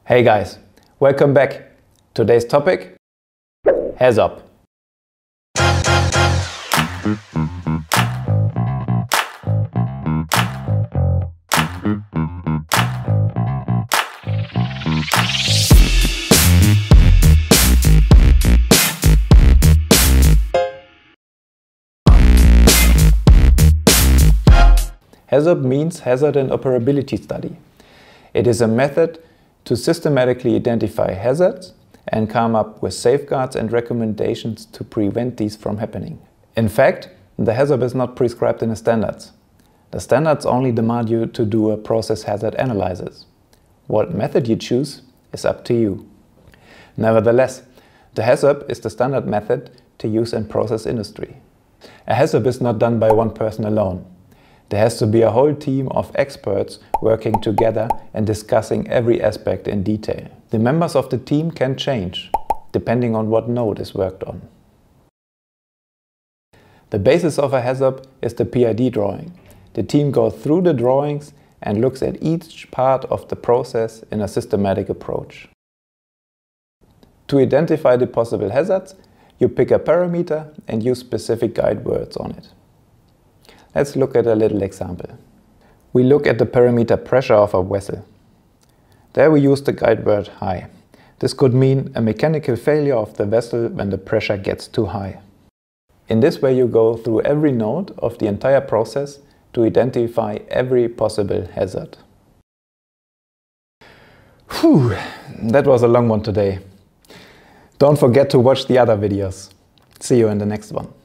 Hey guys, welcome back. Today's topic, HAZOP. HAZOP means Hazard and Operability Study. It is a method to systematically identify hazards and come up with safeguards and recommendations to prevent these from happening. In fact, the HAZOP is not prescribed in the standards. The standards only demand you to do a process hazard analysis. What method you choose is up to you. Nevertheless, the HAZOP is the standard method to use in process industry. A HAZOP is not done by one person alone. There has to be a whole team of experts working together and discussing every aspect in detail. The members of the team can change, depending on what node is worked on. The basis of a HAZOP is the PID drawing. The team goes through the drawings and looks at each part of the process in a systematic approach. To identify the possible hazards, you pick a parameter and use specific guide words on it. Let's look at a little example. We look at the parameter pressure of a vessel. There we use the guide word high. This could mean a mechanical failure of the vessel when the pressure gets too high. In this way you go through every node of the entire process to identify every possible hazard. Whew, that was a long one today. Don't forget to watch the other videos. See you in the next one.